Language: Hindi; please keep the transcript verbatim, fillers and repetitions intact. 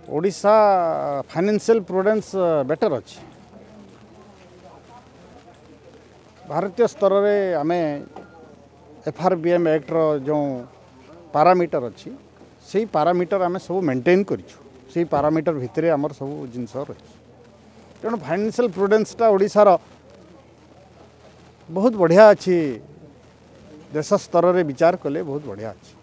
ओडिशा फाइनेंशियल प्रुडेंस बेटर अच्छी भारतीय स्तर में आम एफआरबीएम एक्ट रो जो पारामीटर अच्छी से पारामीटर आम सब मेंटेन करूँ से पारामीटर भितर आमर सब जिनस रही तेणु फाइनेंशियल प्रुडेंसटा ओडिशार बहुत बढ़िया अच्छी देश स्तर में विचार कले बहुत बढ़िया अच्छी।